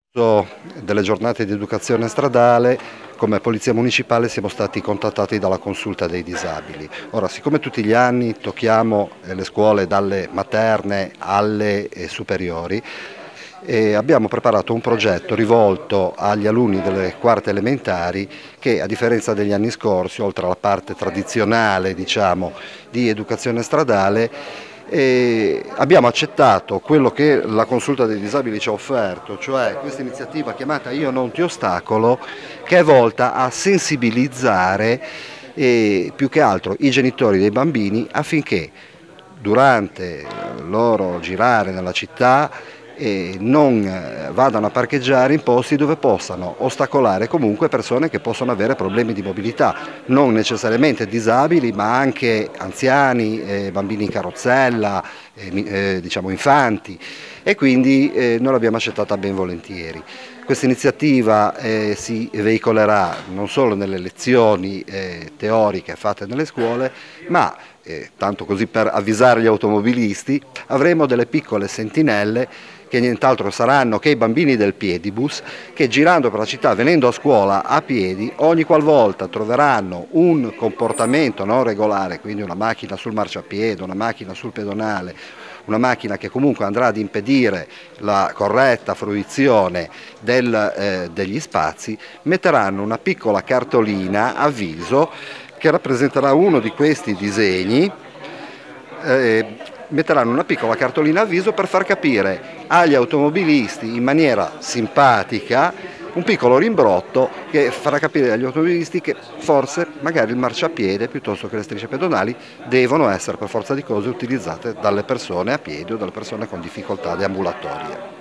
Delle giornate di educazione stradale, come Polizia Municipale siamo stati contattati dalla Consulta dei Disabili. Ora, siccome tutti gli anni tocchiamo le scuole dalle materne alle superiori, abbiamo preparato un progetto rivolto agli alunni delle quarte elementari che, a differenza degli anni scorsi, oltre alla parte tradizionale, diciamo, di educazione stradale, abbiamo accettato quello che la Consulta dei Disabili ci ha offerto, cioè questa iniziativa chiamata Io non ti ostacolo, che è volta a sensibilizzare più che altro i genitori dei bambini affinché durante il loro girare nella città non vadano a parcheggiare in posti dove possano ostacolare comunque persone che possono avere problemi di mobilità, non necessariamente disabili ma anche anziani, bambini in carrozzella, diciamo infanti, e quindi noi l'abbiamo accettata ben volentieri. Questa iniziativa si veicolerà non solo nelle lezioni teoriche fatte nelle scuole, ma tanto così per avvisare gli automobilisti, avremo delle piccole sentinelle che nient'altro saranno che i bambini del piedibus, che girando per la città, venendo a scuola a piedi, ogni qualvolta troveranno un comportamento non regolare, quindi una macchina sul marciapiede, una macchina sul pedonale, una macchina che comunque andrà ad impedire la corretta fruizione degli spazi, metteranno una piccola cartolina avviso che rappresenterà uno di questi disegni. Metteranno una piccola cartolina avviso per far capire agli automobilisti in maniera simpatica un piccolo rimbrotto che farà capire agli automobilisti che forse magari il marciapiede piuttosto che le strisce pedonali devono essere per forza di cose utilizzate dalle persone a piedi o dalle persone con difficoltà deambulatorie.